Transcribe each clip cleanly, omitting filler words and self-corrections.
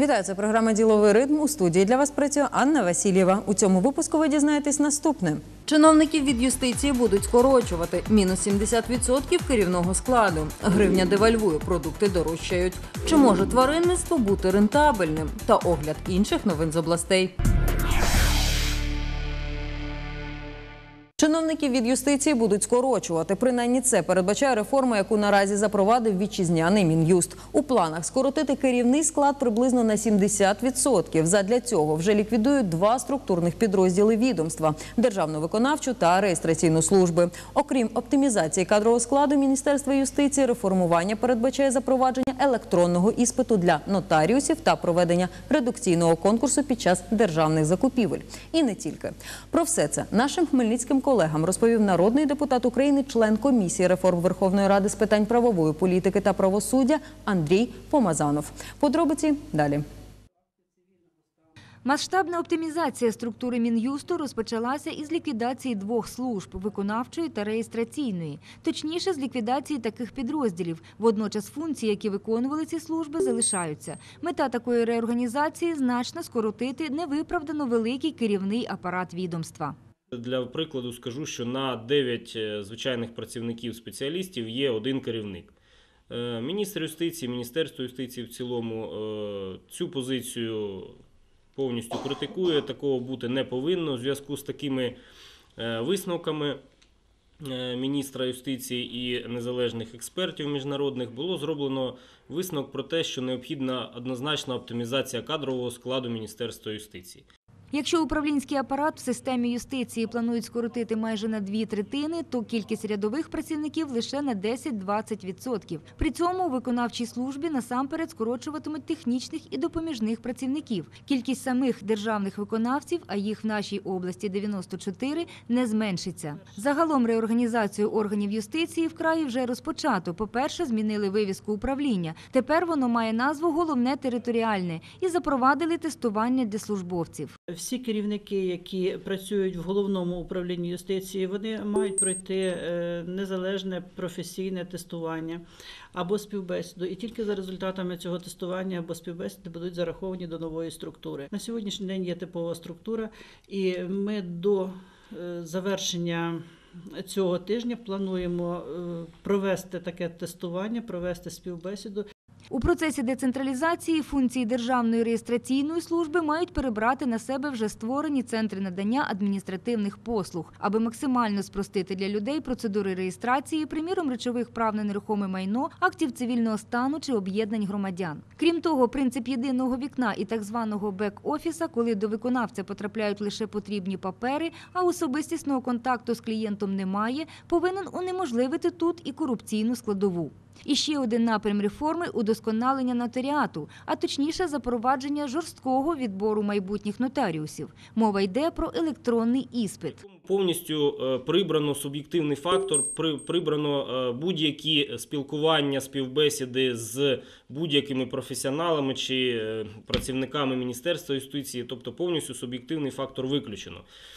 Вітаю, це програма «Діловий ритм». У студії для вас працює Анна Васильєва. У цьому випуску ви дізнаєтесь наступне. Чиновників від юстиції будуть скорочувати. Мінус 70% керівного складу. Гривня девальвує, продукти дорожчають. Чи може тваринництво бути рентабельним? Та огляд інших новин з областей. Чиновників від юстиції будуть скорочувати. Принаймні це передбачає реформа, яку наразі запровадив вітчизняний Мін'юст. У планах скоротити керівний склад приблизно на 70%. Задля цього вже ліквідують два структурних підрозділи відомства – Державну виконавчу та реєстраційну служби. Окрім оптимізації кадрового складу Міністерства юстиції, реформування передбачає запровадження електронного іспиту для нотаріусів та проведення редукційного конкурсу під час державних закупівель. І не тільки. Про все це нашим хмельницьким колегам розповів народний депутат України, член комісії реформ Верховної Ради з питань правової політики та правосуддя Андрій Помазанов. Подробиці далі. Масштабна оптимізація структури Мін'юсту розпочалася із ліквідації двох служб – виконавчої та реєстраційної. Точніше, з ліквідації таких підрозділів. Водночас функції, які виконували ці служби, залишаються. Мета такої реорганізації – значно скоротити невиправдано великий керівний апарат відомства. Для прикладу скажу, що на 9 звичайних працівників-спеціалістів є один керівник. Міністр юстиції, Міністерство юстиції в цілому цю позицію повністю критикує, такого бути не повинно. У зв'язку з такими висновками міністра юстиції і незалежних експертів міжнародних було зроблено висновок про те, що необхідна однозначна оптимізація кадрового складу Міністерства юстиції. Якщо управлінський апарат в системі юстиції планують скоротити майже на 2/3, то кількість рядових працівників лише на 10-20%. При цьому у виконавчій службі насамперед скорочуватимуть технічних і допоміжних працівників. Кількість самих державних виконавців, а їх в нашій області 94, не зменшиться. Загалом реорганізацію органів юстиції в краї вже розпочато. По-перше, змінили вивіску управління. Тепер воно має назву «Головне територіальне» і запровадили тестування для службовців. Всі керівники, які працюють в головному управлінні юстиції, вони мають пройти незалежне професійне тестування або співбесіду. І тільки за результатами цього тестування або співбесіди будуть зараховані до нової структури. На сьогоднішній день є типова структура, і ми до завершення цього тижня плануємо провести таке тестування, провести співбесіду. У процесі децентралізації функції Державної реєстраційної служби мають перебрати на себе вже створені центри надання адміністративних послуг, аби максимально спростити для людей процедури реєстрації, приміром, речових прав на нерухоме майно, актів цивільного стану чи об'єднань громадян. Крім того, принцип єдиного вікна і так званого бек-офіса, коли до виконавця потрапляють лише потрібні папери, а особистісного контакту з клієнтом немає, повинен унеможливити тут і корупційну складову. І ще один напрям реформи – удосконалення нотаріату, а точніше запровадження жорсткого відбору майбутніх нотаріусів. Мова йде про електронний іспит. Повністю прибрано суб'єктивний фактор, прибрано будь-які спілкування, співбесіди з будь-якими професіоналами чи працівниками Міністерства юстиції, тобто повністю суб'єктивний фактор виключено.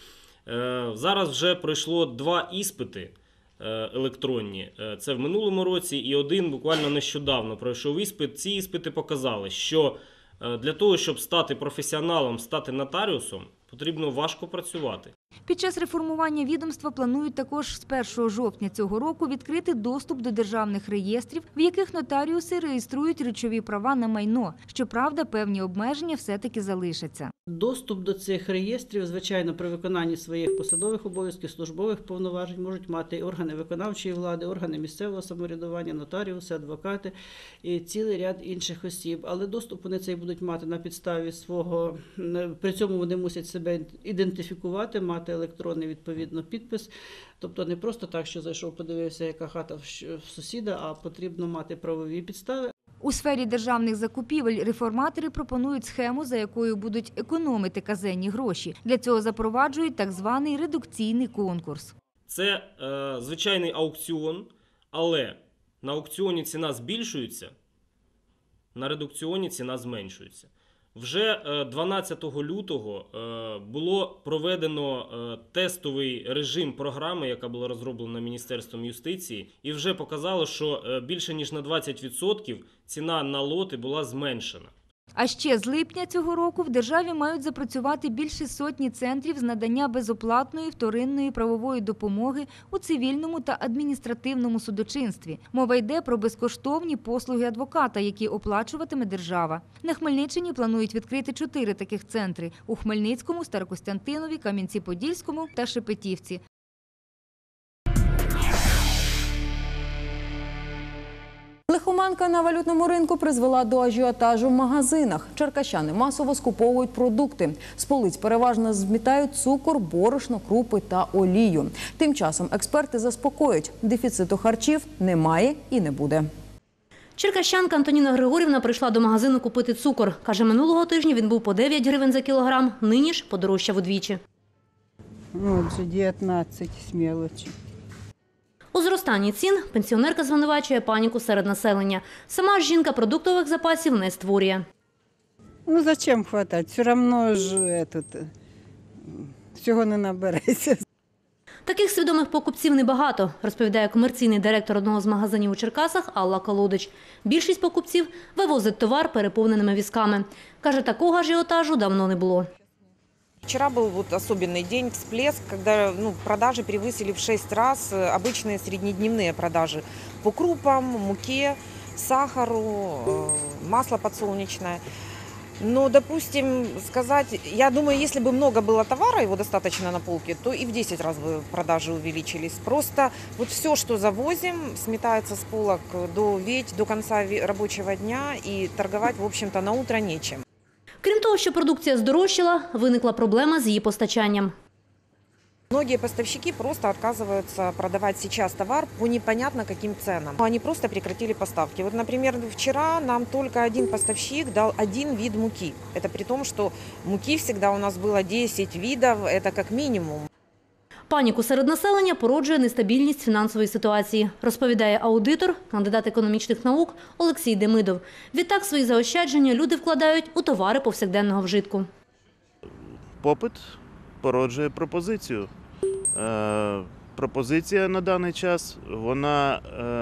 Зараз вже пройшло 2 іспити електронні. Це в минулому році і один буквально нещодавно пройшов іспит. Ці іспити показали, що для того, щоб стати професіоналом, стати нотаріусом, потрібно важко працювати. Під час реформування відомства планують також з 1 жовтня цього року відкрити доступ до державних реєстрів, в яких нотаріуси реєструють речові права на майно. Щоправда, певні обмеження все-таки залишаться. Доступ до цих реєстрів, звичайно, при виконанні своїх посадових обов'язків, службових повноважень можуть мати органи виконавчої влади, органи місцевого самоврядування, нотаріуси, адвокати і цілий ряд інших осіб. Але доступ вони цей будуть мати на підставі свого, при цьому вони мусять себе ідентифікувати, мати електронний відповідно підпис. Тобто не просто так, що зайшов, подивився, яка хата в сусіда, а потрібно мати правові підстави. У сфері державних закупівель реформатори пропонують схему, за якою будуть економити казенні гроші. Для цього запроваджують так званий редукційний конкурс. Це звичайний аукціон, але на аукціоні ціна збільшується, на редукціоні ціна зменшується. Вже 12 лютого було проведено тестовий режим програми, яка була розроблена Міністерством юстиції, і вже показало, що більше ніж на 20% ціна на лоти була зменшена. А ще з липня цього року в державі мають запрацювати більше сотні центрів з надання безоплатної вторинної правової допомоги у цивільному та адміністративному судочинстві. Мова йде про безкоштовні послуги адвоката, які оплачуватиме держава. На Хмельниччині планують відкрити 4 таких центри – у Хмельницькому, Старокостянтинові, Кам'янці-Подільському та Шепетівці. Лихоманка на валютному ринку призвела до ажіотажу в магазинах. Черкащани масово скуповують продукти. З полиць переважно змітають цукор, борошно, крупи та олію. Тим часом експерти заспокоюють – дефіциту харчів немає і не буде. Черкащанка Антоніна Григорівна прийшла до магазину купити цукор. Каже, минулого тижня він був по 9 гривень за кілограм, нині ж подорожчав удвічі. Отже, 19 з мелочі. У зростанні цін пенсіонерка звинувачує паніку серед населення. Сама ж жінка продуктових запасів не створює. Ну, зачем хватати? Все одно ж всього не набереться. Таких свідомих покупців небагато, розповідає комерційний директор одного з магазинів у Черкасах Алла Колодич. Більшість покупців вивозить товар переповненими візками. Каже, такого ажіотажу давно не було. Вчера был особенный день, всплеск, когда продажи превысили в 6 раз обычные среднедневные продажи по крупам, муке, сахару, масло подсолнечное. Но, допустим, сказать, я думаю, если бы много было товара, его достаточно на полке, то и в 10 раз бы продажи увеличились. Просто вот все, что завозим, сметается с полок до конца рабочего дня, и торговать, в общем-то, на утро нечем. Крім того, що продукція здорожчала, виникла проблема з її постачанням. Многие поставщики просто отказываются продавать сейчас товар по непонятно каким ценам. Они просто прекратили поставки. Вот, например, вчера нам только один поставщик дал один вид муки. Это при том, что муки всегда у нас было 10 видов, это как минимум. Паніку серед населення породжує нестабільність фінансової ситуації, розповідає аудитор, кандидат економічних наук Олексій Демидов. Відтак свої заощадження люди вкладають у товари повсякденного вжитку. Попит породжує пропозицію. Пропозиція на даний час, вона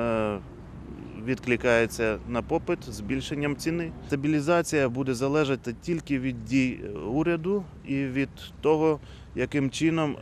відкликається на попит збільшенням ціни. Стабілізація буде залежати тільки від дій уряду і від того, яким чином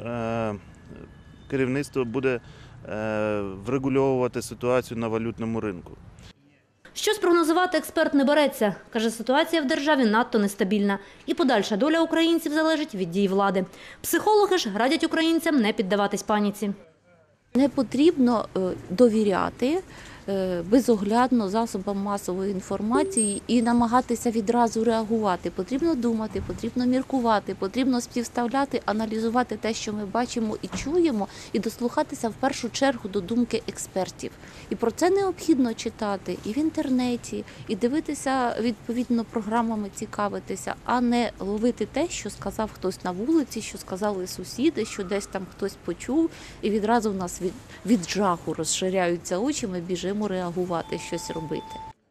керівництво буде врегульовувати ситуацію на валютному ринку. Що спрогнозувати експерт не береться. Каже, ситуація в державі надто нестабільна. І подальша доля українців залежить від дій влади. Психологи ж радять українцям не піддаватись паніці. Не потрібно довіряти безоглядно засобам масової інформації і намагатися відразу реагувати. Потрібно думати, потрібно міркувати, потрібно співставляти, аналізувати те, що ми бачимо і чуємо, і дослухатися в першу чергу до думки експертів. І про це необхідно читати і в інтернеті, і дивитися, відповідно, програмами цікавитися, а не ловити те, що сказав хтось на вулиці, що сказали сусіди, що десь там хтось почув, і відразу в нас від жаху розширяються очі, ми біжимо реагувати, щось робити.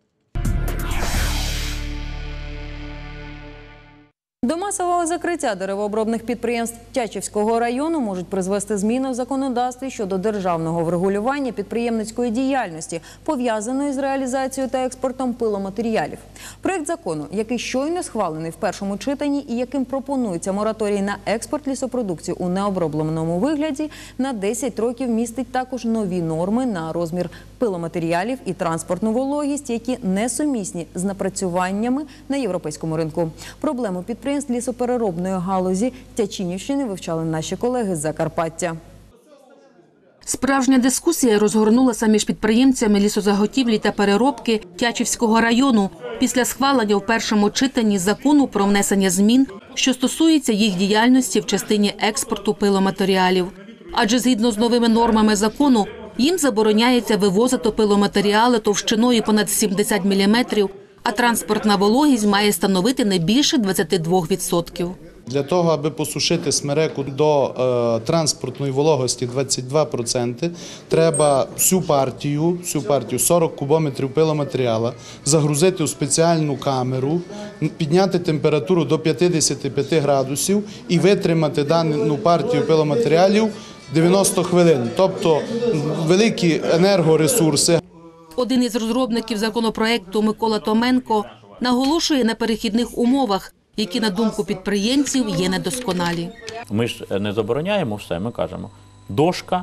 До масового закриття деревообробних підприємств Тячівського району можуть призвести зміни в законодавстві щодо державного врегулювання підприємницької діяльності, пов'язаної з реалізацією та експортом пиломатеріалів. Проєкт закону, який щойно схвалений в першому читанні і яким пропонується мораторій на експорт лісопродукції у необробленому вигляді, на 10 років містить також нові норми на розмір пиломатеріалів і транспортну вологість, які несумісні з напрацюваннями на європейському ринку. Проблему підприємств лісопереробної галузі Тячинівщини вивчали наші колеги з Закарпаття. Справжня дискусія розгорнулася між підприємцями лісозаготівлі та переробки Тячівського району після схвалення в першому читанні закону про внесення змін, що стосується їх діяльності в частині експорту пиломатеріалів. Адже згідно з новими нормами закону, їм забороняється вивозити пиломатеріали товщиною понад 70 мм, а транспортна вологість має становити не більше 22%. Для того, аби посушити смереку до транспортної вологості 22%, треба всю партію 40 кубометрів пиломатеріалу загрузити у спеціальну камеру, підняти температуру до 55 градусів і витримати дану партію пиломатеріалів 90 хвилин. Тобто великі енергоресурси. Один із розробників законопроекту Микола Томенко Наголошує на перехідних умовах, які, на думку підприємців, є недосконалі. Ми ж не забороняємо все, ми кажемо, дошка,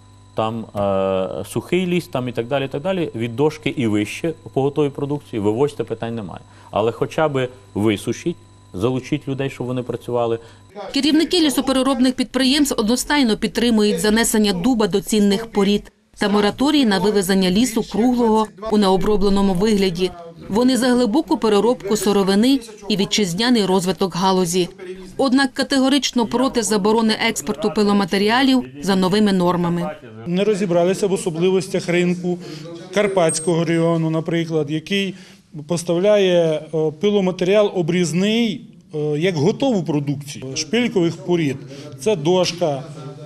там сухий ліс там, і так далі, від дошки і вище по готовій продукції вивозьте, питань немає. Але хоча б висушіть, залучіть людей, щоб вони працювали. Керівники лісопереробних підприємств одностайно підтримують занесення дуба до цінних порід та мораторій на вивезення лісу круглого у необробленому вигляді. Вони за глибоку переробку сировини і вітчизняний розвиток галузі. Однак категорично проти заборони експорту пиломатеріалів за новими нормами. Не розібралися в особливостях ринку Карпатського району, наприклад, який поставляє пиломатеріал обрізний як готову продукцію шпилькових порід. Це дошка,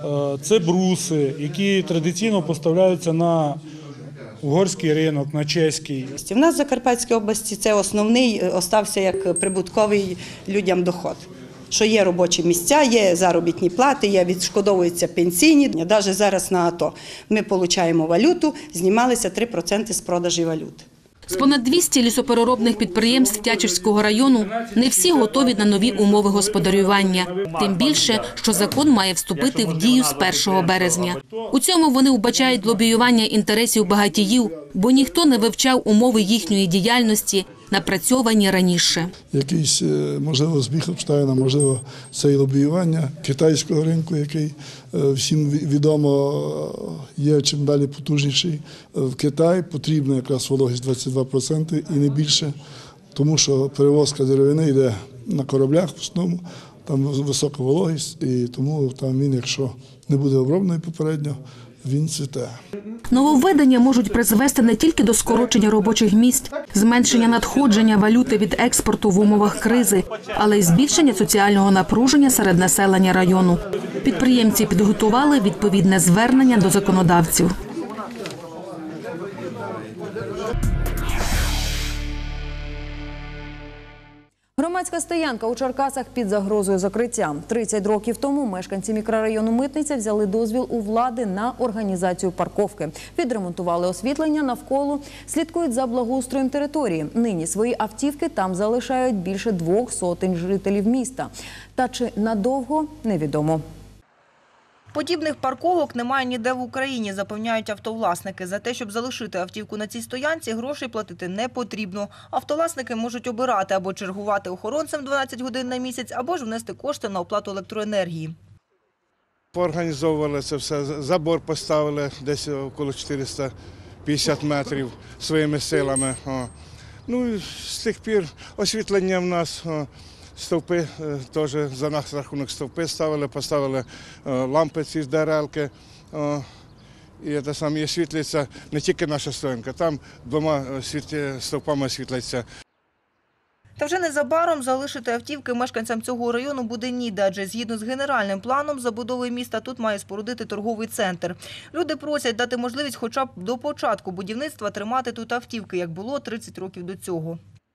це бруси, які традиційно поставляються на угорський ринок, на чеський. У нас в Закарпатській області це основний, остався як прибутковий людям доход. Що є робочі місця, є заробітні плати, є відшкодовуються пенсійні. Навіть зараз на АТО ми отримуємо валюту, знімалися 3% з продажу валют. З понад 200 лісопереробних підприємств Тячівського району не всі готові на нові умови господарювання. Тим більше, що закон має вступити в дію з 1 березня. У цьому вони вбачають лобіювання інтересів багатіїв, бо ніхто не вивчав умови їхньої діяльності, напрацьовані раніше. Якийсь, можливо, збіг обставин, можливо, це і лобіювання китайського ринку, який всім відомо є чим далі потужніший. В Китай потрібна якраз вологість 22% і не більше, тому що перевозка деревини йде на кораблях в основному, там висока вологість, і тому там він, якщо не буде оброблений попередньо, він цвіте. Нововведення можуть призвести не тільки до скорочення робочих місць, зменшення надходження валюти від експорту в умовах кризи, але й збільшення соціального напруження серед населення району. Підприємці підготували відповідне звернення до законодавців. Громадська стоянка у Черкасах під загрозою закриття. 30 років тому мешканці мікрорайону Митниця взяли дозвіл у влади на організацію парковки. Відремонтували освітлення навколо, слідкують за благоустроєм території. Нині свої автівки там залишають більше 200 жителів міста. Та чи надовго – невідомо. Подібних парковок немає ніде в Україні, запевняють автовласники. За те, щоб залишити автівку на цій стоянці, грошей платити не потрібно. Автовласники можуть обирати або чергувати охоронцем 12 годин на місяць, або ж внести кошти на оплату електроенергії. Поорганізовували це все, забор поставили десь около 450 метрів своїми силами. Ну, з тих пір освітлення в нас. Стовпи теж за наш рахунок стовпи ставили, поставили лампи ці ДРЛки. І це саме світлиться не тільки наша стоянка, там 2 стовпами світлиться. Та вже незабаром залишити автівки мешканцям цього району буде ніде, адже згідно з генеральним планом забудови міста тут має спорудити торговий центр. Люди просять дати можливість хоча б до початку будівництва тримати тут автівки, як було 30 років до цього.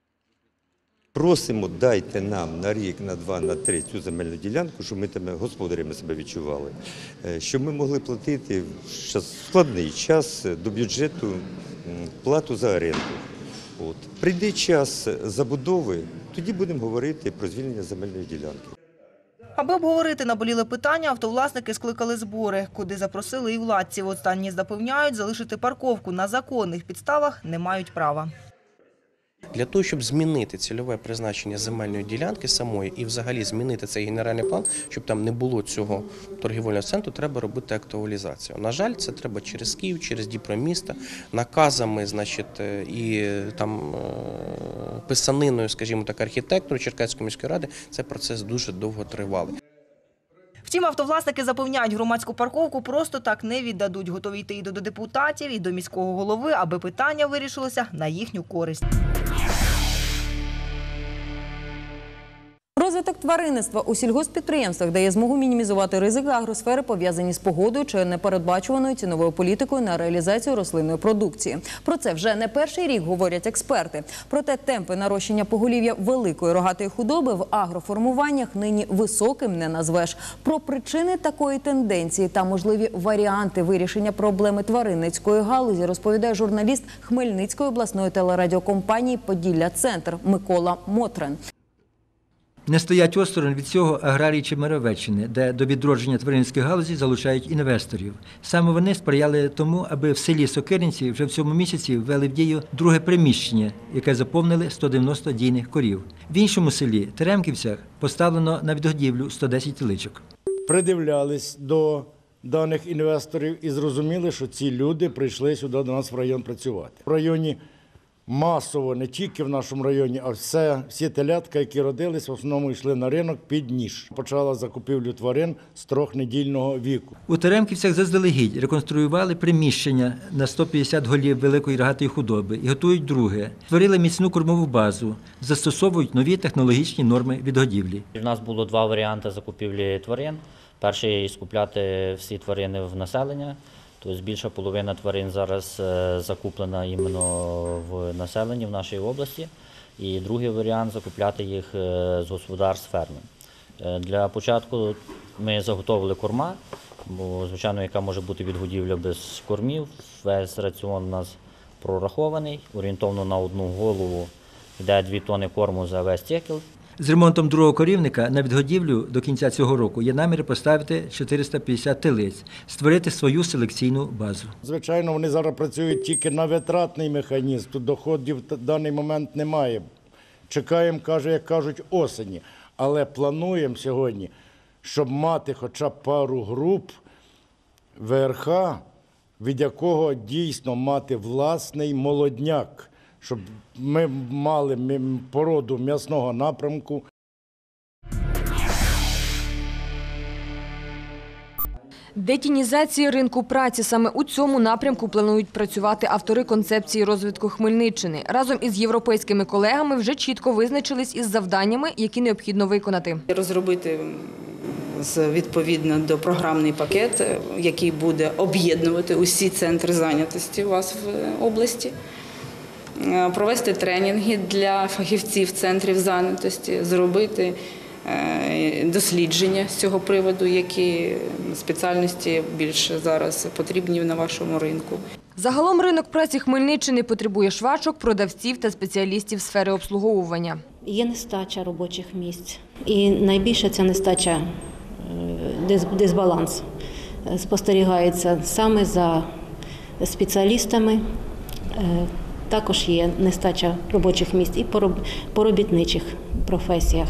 Просимо, дайте нам на рік, на 2, на 3 цю земельну ділянку, щоб ми там господарями себе відчували, щоб ми могли платити в складний час до бюджету плату за оренду. Прийде час забудови, тоді будемо говорити про звільнення земельної ділянки. Аби обговорити наболіле питання, автовласники скликали збори, куди запросили і владців. Останні запевняють, залишити парковку на законних підставах не мають права. Для того, щоб змінити цільове призначення земельної ділянки самої і взагалі змінити цей генеральний план, щоб там не було цього торгівельного центру, треба робити актуалізацію. На жаль, це треба через Київ, через Дніпромісто, наказами, значить, і там писаниною, скажімо так, архітектору Черкаської міської ради, цей процес дуже довго тривалий. Втім, автовласники запевняють, громадську парковку просто так не віддадуть. Готові йти і до депутатів, і до міського голови, аби питання вирішилося на їхню користь. Розвиток тваринництва у сільгосппідприємствах дає змогу мінімізувати ризики агросфери, пов'язані з погодою чи непередбачуваною ціновою політикою на реалізацію рослинної продукції. Про це вже не перший рік говорять експерти. Проте темпи нарощення поголів'я великої рогатої худоби в агроформуваннях нині високим не назвеш. Про причини такої тенденції та можливі варіанти вирішення проблеми тваринницької галузі розповідає журналіст Хмельницької обласної телерадіокомпанії «Поділля-Центр» Микола Мотрин. Не стоять осторонь від цього аграрії Чемеровеччини, де до відродження тваринницької галузі залучають інвесторів. Саме вони сприяли тому, аби в селі Сокиринці вже в цьому місяці ввели в дію друге приміщення, яке заповнили 190 дійних корів. В іншому селі, Теремківцях, поставлено на відгодівлю 110 теличок. Придивлялись до даних інвесторів і зрозуміли, що ці люди прийшли сюди до нас в район працювати. В районі масово, не тільки в нашому районі, а всі телятка, які родились, в основному йшли на ринок під ніж. Почала закупівлю тварин з 3-недільного віку. У Теремківцях заздалегідь реконструювали приміщення на 150 голів великої рогатої худоби і готують друге. Створили міцну кормову базу, застосовують нові технологічні норми відгодівлі. У нас було два варіанти закупівлі тварин. Перший – скупляти всі тварини в населення. Тобто більша половина тварин зараз закуплена іменно в населенні в нашій області. І другий варіант – закупляти їх з господарств ферми. Для початку ми заготовили корма, бо, звичайно, яка може бути відгодівля без кормів. Весь раціон у нас прорахований, орієнтовно на одну голову йде 2 тонни корму за весь цикл. З ремонтом другого корівника на відгодівлю до кінця цього року є намір поставити 450 телиць, створити свою селекційну базу. Звичайно, вони зараз працюють тільки на витратний механізм, тут доходів в даний момент немає. Чекаємо, як кажуть, осені, але плануємо сьогодні, щоб мати хоча б пару груп ВРХ, від якого дійсно мати власний молодняк, щоб ми мали породу м'ясного напрямку. Детінізація ринку праці. Саме у цьому напрямку планують працювати автори концепції розвитку Хмельниччини. Разом із європейськими колегами вже чітко визначились із завданнями, які необхідно виконати. Розробити відповідно до програмний пакет, який буде об'єднувати усі центри зайнятості у вас в області. Провести тренінги для фахівців центрів зайнятості, зробити дослідження з цього приводу, які спеціальності більше зараз потрібні на вашому ринку. Загалом ринок праці Хмельниччини потребує швачок, продавців та спеціалістів сфери обслуговування. Є нестача робочих місць. І найбільше ця нестача, дисбаланс, спостерігається саме за спеціалістами. Також є нестача робочих місць і по робітничих професіях.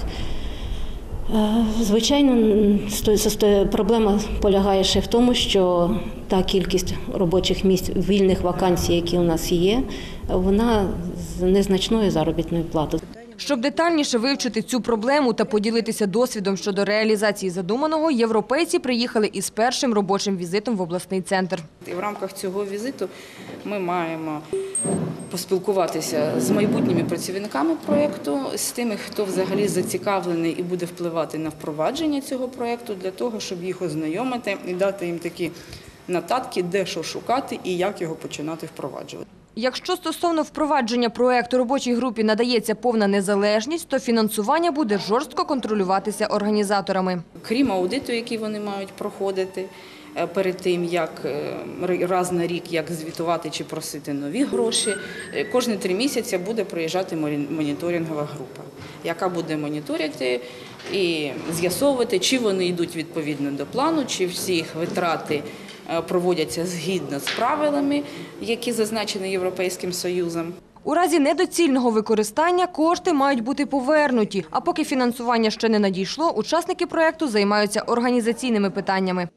Звичайно, проблема полягає ще в тому, що та кількість робочих місць, вільних вакансій, які у нас є, вона з незначною заробітною платою. Щоб детальніше вивчити цю проблему та поділитися досвідом щодо реалізації задуманого, європейці приїхали із першим робочим візитом в обласний центр. І в рамках цього візиту ми маємо поспілкуватися з майбутніми працівниками проєкту, з тими, хто взагалі зацікавлений і буде впливати на впровадження цього проєкту, для того, щоб їх ознайомити і дати їм такі нотатки, де що шукати і як його починати впроваджувати. Якщо стосовно впровадження проєкту робочій групі надається повна незалежність, то фінансування буде жорстко контролюватися організаторами. Крім аудиту, який вони мають проходити перед тим, як раз на рік як звітувати чи просити нові гроші, кожні 3 місяці буде приїжджати моніторингова група, яка буде моніторити і з'ясовувати, чи вони йдуть відповідно до плану, чи всі їх витрати проводяться згідно з правилами, які зазначені Європейським Союзом. У разі недоцільного використання кошти мають бути повернуті, а поки фінансування ще не надійшло, учасники проєкту займаються організаційними питаннями.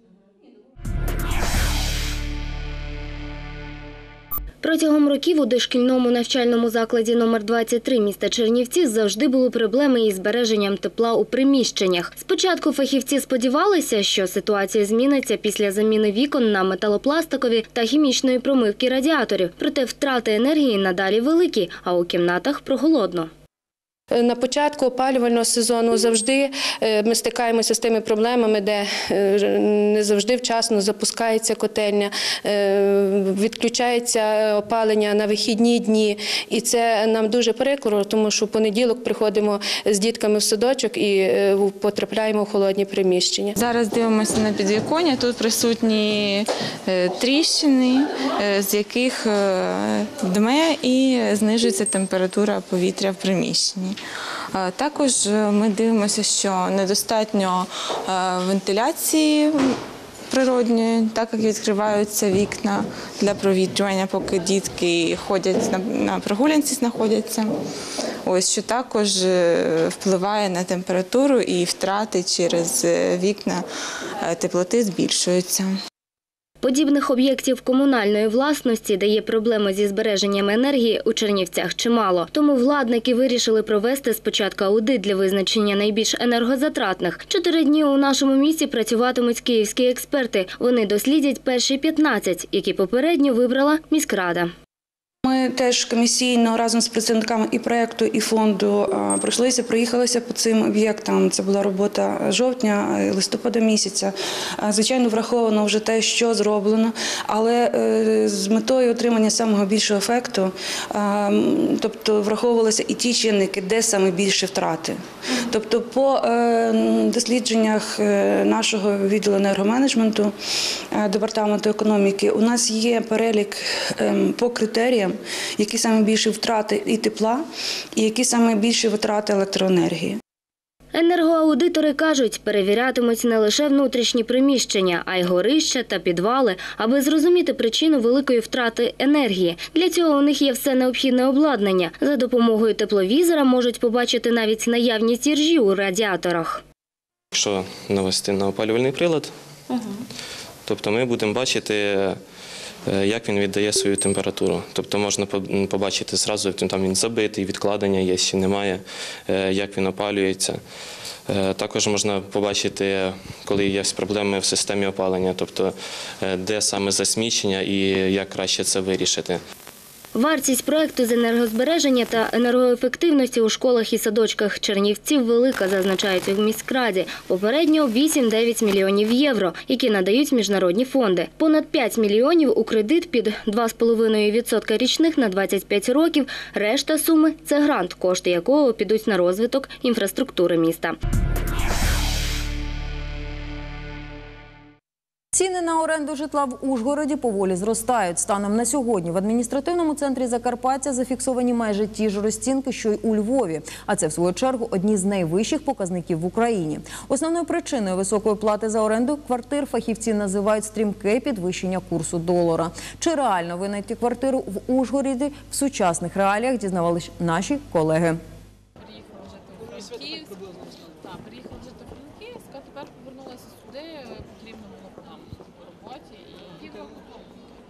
Протягом років у дошкільному навчальному закладі номер 23 міста Чернівці завжди були проблеми із збереженням тепла у приміщеннях. Спочатку фахівці сподівалися, що ситуація зміниться після заміни вікон на металопластикові та хімічної промивки радіаторів. Проте втрати енергії надалі великі, а у кімнатах прохолодно. На початку опалювального сезону завжди ми стикаємося з тими проблемами, де не завжди вчасно запускається котельня, відключається опалення на вихідні дні. І це нам дуже прикро, тому що в понеділок приходимо з дітками в садочок і потрапляємо в холодні приміщення. Зараз дивимося на підвіконня, тут присутні тріщини, з яких дме і знижується температура повітря в приміщенні. Також ми дивимося, що недостатньо вентиляції природньої, так як відкриваються вікна для провітрювання, поки дітки ходять на прогулянці, знаходяться. Ось, що також впливає на температуру і втрати через вікна теплоти збільшуються. Подібних об'єктів комунальної власності, де є проблеми зі збереженням енергії, у Чернівцях чимало. Тому владники вирішили провести спочатку аудит для визначення найбільш енергозатратних. 4 дні у нашому місті працюватимуть київські експерти. Вони дослідять перші 15, які попередньо вибрала міськрада. Ми теж комісійно разом з представниками і проєкту, і фонду проїхалися по цим об'єктам. Це була робота жовтня, листопада місяця. Звичайно, враховано вже те, що зроблено, але з метою отримання самого більшого ефекту, тобто враховувалися і ті чинники, де саме більше втрати. Тобто по дослідженнях нашого відділу енергоменеджменту, департаменту економіки, у нас є перелік по критеріям, які саме більші втрати і тепла, і які саме більші витрати електроенергії. Енергоаудитори кажуть, перевірятимуть не лише внутрішні приміщення, а й горища та підвали, аби зрозуміти причину великої втрати енергії. Для цього у них є все необхідне обладнання. За допомогою тепловізора можуть побачити навіть наявність іржі у радіаторах. Якщо навести на опалювальний прилад, тобто ми будемо бачити, як він віддає свою температуру. Тобто можна побачити зразу, там він забитий, відкладення є, чи немає, як він опалюється. Також можна побачити, коли є проблеми в системі опалення, тобто де саме засмічення і як краще це вирішити. Вартість проєкту з енергозбереження та енергоефективності у школах і садочках Чернівців велика, зазначають у міськраді. Попередньо 8-9 мільйонів євро, які надають міжнародні фонди. Понад 5 мільйонів у кредит під 2,5% річних на 25 років. Решта суми – це грант, кошти якого підуть на розвиток інфраструктури міста. Ціни на оренду житла в Ужгороді поволі зростають. Станом на сьогодні в адміністративному центрі Закарпаття зафіксовані майже ті ж розцінки, що й у Львові. А це, в свою чергу, одні з найвищих показників в Україні. Основною причиною високої плати за оренду квартир фахівці називають стрімке підвищення курсу долара. Чи реально винайти квартиру в Ужгороді в сучасних реаліях, дізнавалися наші колеги. Приїхала жити в Франківськ, а тепер повернулася сюди, потрібно було там по роботі і півроку тому.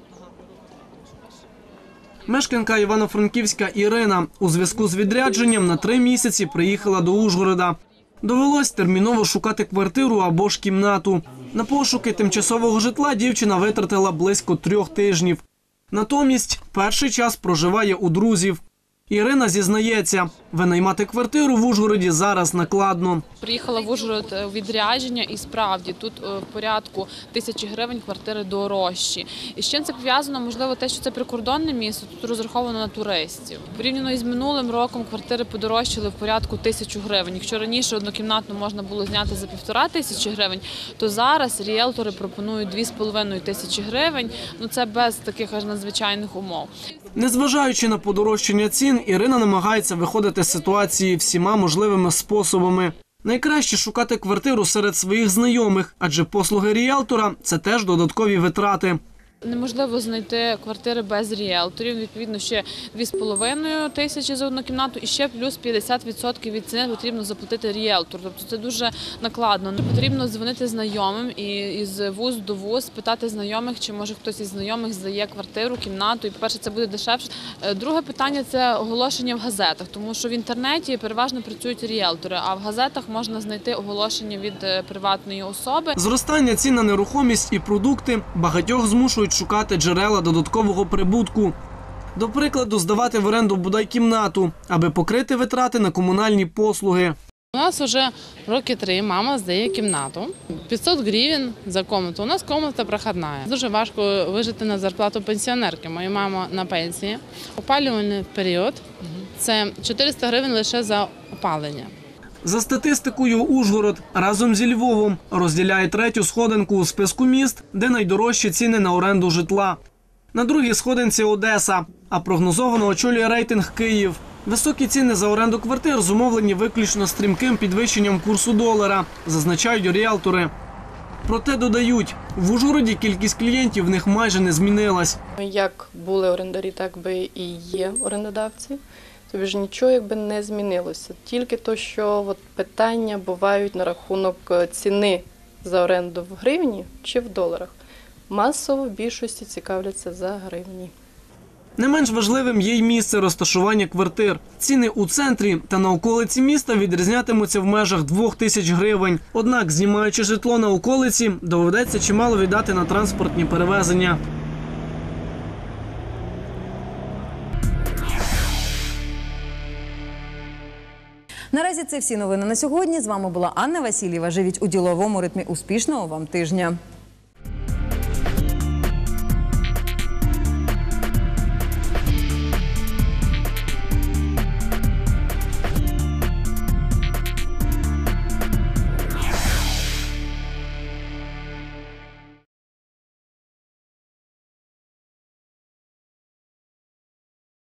Мешканка Івано-Франківська Ірина у зв'язку з відрядженням на 3 місяці приїхала до Ужгорода. Довелось терміново шукати квартиру або ж кімнату. На пошуки тимчасового житла дівчина витратила близько 3 тижнів. Натомість перший час проживає у друзів. Ірина зізнається, винаймати квартиру в Ужгороді зараз накладно. Приїхала в Ужгород у відрядження і справді тут в порядку 1000 гривень квартири дорожчі. І з чим це пов'язано? Можливо, те, що це прикордонне місто, тут розраховано на туристів. Порівняно із минулим роком квартири подорожчали в порядку 1000 гривень. Якщо раніше однокімнатну можна було зняти за 1500 гривень, то зараз ріелтори пропонують 2500 гривень. Це без таких аж надзвичайних умов. Незважаючи на подорожчання цін, Ірина намагається виходити з ситуації всіма можливими способами. Найкраще шукати квартиру серед своїх знайомих, адже послуги ріелтора – це теж додаткові витрати. Неможливо знайти квартири без ріелторів, відповідно, ще 2500 за одну кімнату і ще плюс 50% від ціни потрібно заплатити ріелтору. Тобто це дуже накладно. Потрібно дзвонити знайомим і із вуз до вуз, питати знайомих, чи може хтось із знайомих здає квартиру, кімнату. І, по-перше, це буде дешевше. Друге питання – це оголошення в газетах, тому що в інтернеті переважно працюють ріелтори, а в газетах можна знайти оголошення від приватної особи. Зростання цін на нерухомість і продукти багатьох змушують шукати джерела додаткового прибутку. До прикладу, здавати в оренду бодай кімнату, аби покрити витрати на комунальні послуги. У нас вже роки 3 мама здає кімнату. 500 гривень за кімнату. У нас кімната проходна. Дуже важко вижити на зарплату пенсіонерки. Моя мама на пенсії. Опалювальний період – це 400 гривень лише за опалення. За статистикою, Ужгород разом зі Львовом розділяє 3-ю сходинку у списку міст, де найдорожчі ціни на оренду житла. На 2-й сходинці Одеса, а прогнозовано очолює рейтинг Київ. Високі ціни за оренду квартир зумовлені виключно стрімким підвищенням курсу долара, зазначають ріелтори. Проте додають, в Ужгороді кількість клієнтів в них майже не змінилась. Як були орендарі, так би і є орендодавці. Тобі ж нічого не змінилося. Тільки то, що питання бувають на рахунок ціни за оренду в гривні чи в доларах. Масово в більшості цікавляться за гривні. Не менш важливим є й місце розташування квартир. Ціни у центрі та на околиці міста відрізнятимуться в межах 2000 гривень. Однак, знімаючи житло на околиці, доведеться чимало віддати на транспортні перевезення. Наразі це всі новини на сьогодні. З вами була Анна Васильєва. Живіть у діловому ритмі. Успішного вам тижня.